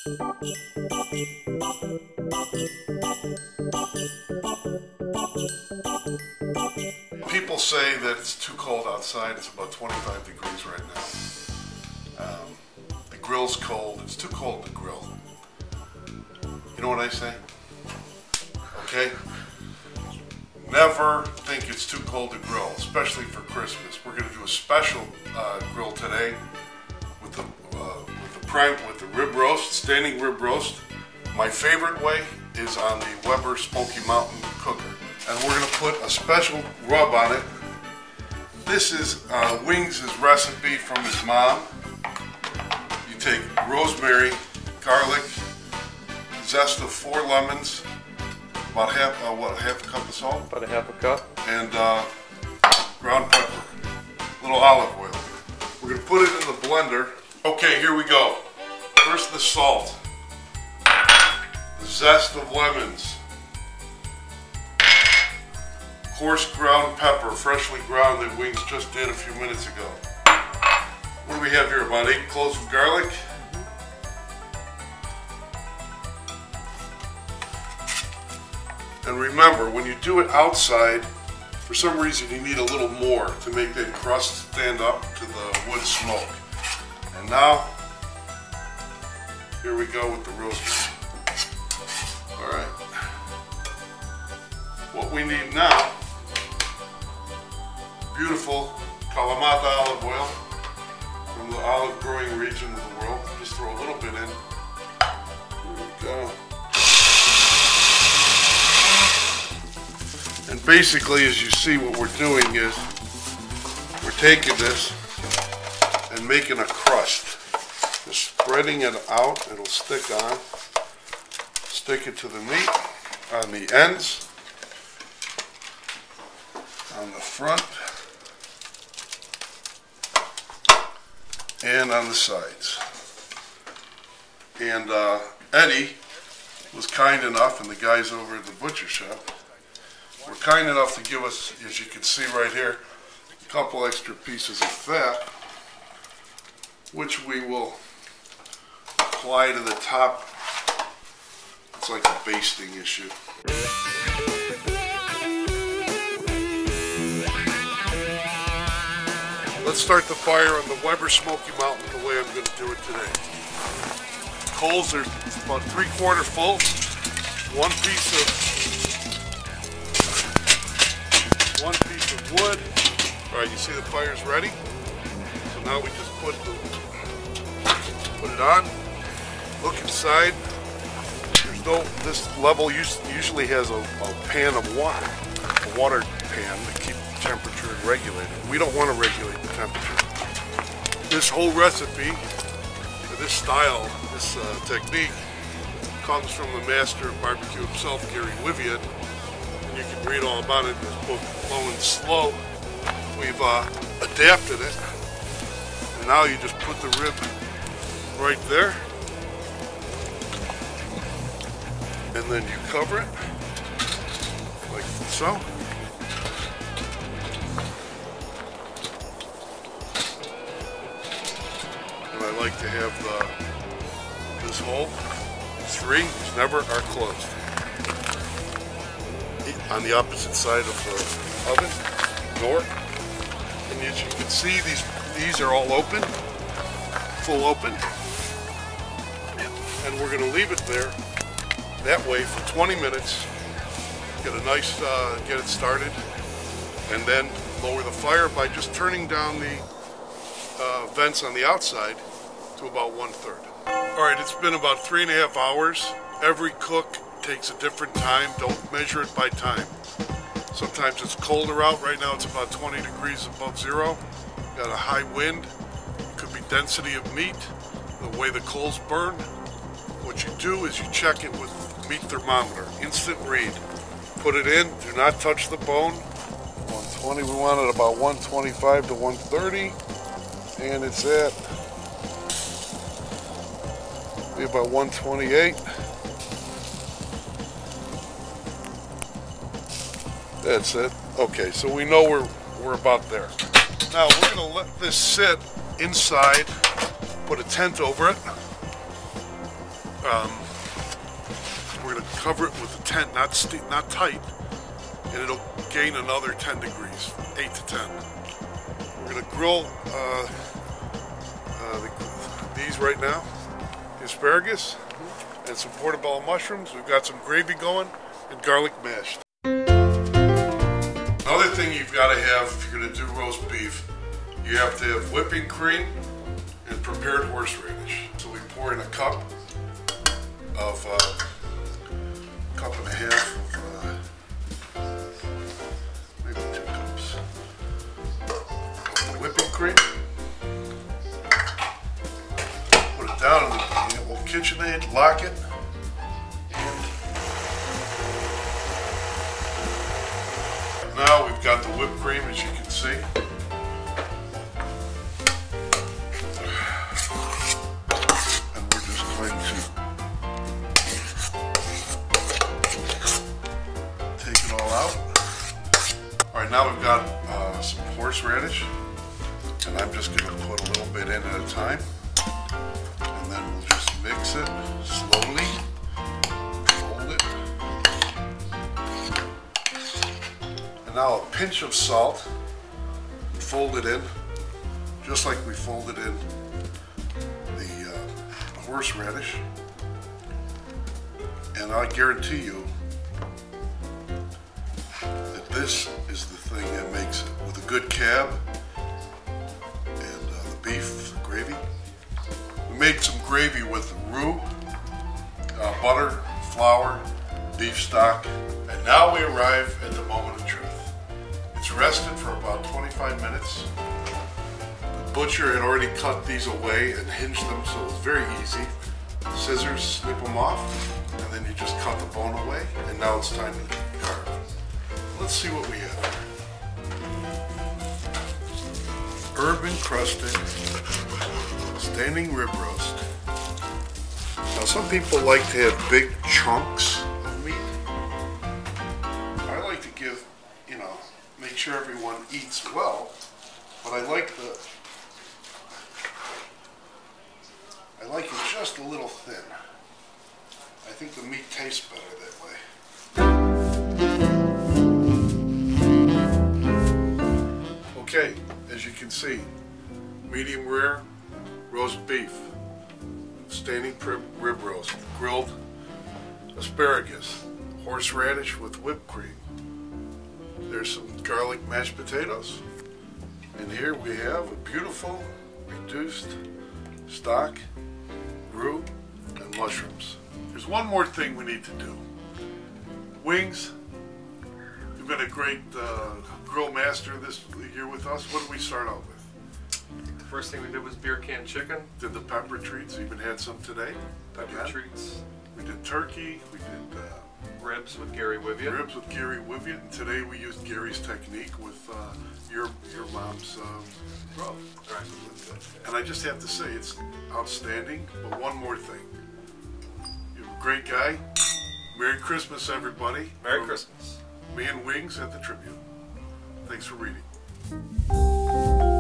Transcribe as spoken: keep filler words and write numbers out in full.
People say that it's too cold outside. It's about twenty-five degrees right now. Um, the grill's cold. It's too cold to grill. You know what I say? Okay? Never think it's too cold to grill, especially for Christmas. We're going to do a special uh, grill today with the uh, with the prime with the rib roast, standing rib roast. My favorite way is on the Weber Smoky Mountain cooker, and we're going to put a special rub on it. This is uh, Wings' recipe from his mom. You take rosemary, garlic, zest of four lemons, about half, uh, what, half a cup of salt? About a half a cup. And uh, ground pepper, a little olive oil. We're going to put it in the blender. Okay, here we go. First the salt, the zest of lemons, coarse ground pepper, freshly ground that Wings just did a few minutes ago. What do we have here? About eight cloves of garlic. And remember, when you do it outside, for some reason you need a little more to make that crust stand up to the wood smoke. And now, here we go with the rosemary. Alright. What we need now, beautiful Kalamata olive oil from the olive growing region of the world. Just throw a little bit in. Here we go. And basically, as you see, what we're doing is we're taking this and making a crust. Just spreading it out, it'll stick on. Stick it to the meat on the ends, on the front, and on the sides. And uh, Eddie was kind enough, and the guys over at the butcher shop were kind enough to give us, as you can see right here, a couple extra pieces of fat, which we will apply to the top. It's like a basting issue. Let's start the fire on the Weber Smoky Mountain the way I'm going to do it today. Coals are about three quarter full. One piece of one piece of wood. All right, you see the fire's ready. So now we just put the, put it on. Look inside. There's no. This level usually has a, a pan of water, a water pan to keep the temperature regulated. We don't want to regulate the temperature. This whole recipe, this style, this uh, technique, comes from the master of barbecue himself, Gary Wivian. You can read all about it in his book, Low and Slow. We've uh, adapted it. And now you just put the rib right there. And then you cover it, like so. And I like to have the, this hole, three, these never are closed. On the opposite side of the oven, north. And as you can see, these these are all open, full open. And we're going to leave it there that way for twenty minutes. Get a nice, uh, get it started, and then lower the fire by just turning down the uh, vents on the outside to about one third. All right, it's been about three and a half hours. Every cook takes a different time. Don't measure it by time. Sometimes it's colder out. Right now it's about twenty degrees above zero. Got a high wind. It could be density of meat, the way the coals burn. What you do is you check it with meat thermometer, instant read. Put it in, do not touch the bone. one twenty, we want it about one twenty-five to one thirty, and it's at be about one twenty-eight. That's it. Okay, so we know we're we're about there. Now we're gonna let this sit inside, put a tent over it, Um, we're going to cover it with a tent, not st not tight, and it'll gain another ten degrees, eight to ten. We're going to grill uh, uh, the, these right now, the asparagus, and some portobello mushrooms. We've got some gravy going and garlic mashed. Another thing you've got to have if you're going to do roast beef, you have to have whipping cream and prepared horseradish. So we pour in a cup of uh, cup and a half of uh, maybe two cups of the whipping cream. Put it down in the old KitchenAid, lock it, and now we've got the whipped cream, as you can see. And we're just going to take it all out. All right, now we've got uh, some horseradish, and I'm just going to put a little bit in at a time. And then we'll just mix it slowly, fold it. And now a pinch of salt, fold it in, just like we folded in the uh, horseradish. And I guarantee you that this is the thing that makes it. With a good cab and uh, the beef gravy. We made some gravy with the roux, uh, butter, flour, beef stock, and now we arrive at the moment of truth. It's rested for about twenty-five minutes. The butcher had already cut these away and hinged them, so it's very easy. Scissors snip them off, and then you just cut the bone away, and now it's time to carve. Let's see what we have here. Herb encrusted standing rib roast. Now some people like to have big chunks of meat. I like to give, you know, make sure everyone eats well, but I like the I like it just a little thin. I think the meat tastes better that way. Okay, as you can see, medium rare roast beef, standing rib roast, grilled asparagus, horseradish with whipped cream. There's some garlic mashed potatoes, and here we have a beautiful reduced stock, roux, and mushrooms. There's one more thing we need to do. Wings. You've been a great uh, grill master this year with us. What did we start out with? The first thing we did was beer can chicken. Did the pepper treats. Even had some today. Pepper Again. treats. We did turkey. We did uh, ribs with Gary Wiviott. Ribs with Gary Wiviott. And today we used Gary's technique with uh, your your mom's um, rub. Right. And I just have to say it's outstanding. But one more thing. You're a great guy. Merry Christmas, everybody. Merry From Christmas. Me and Wings at the Tribune. Thanks for reading.